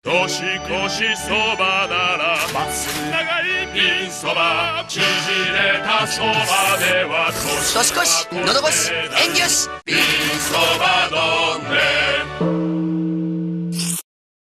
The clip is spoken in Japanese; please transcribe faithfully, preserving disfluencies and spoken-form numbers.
年越しそばならまっすぐ長いピンそば、縮れたそばでは年越し、のど越し、縁起よし、 ピンそば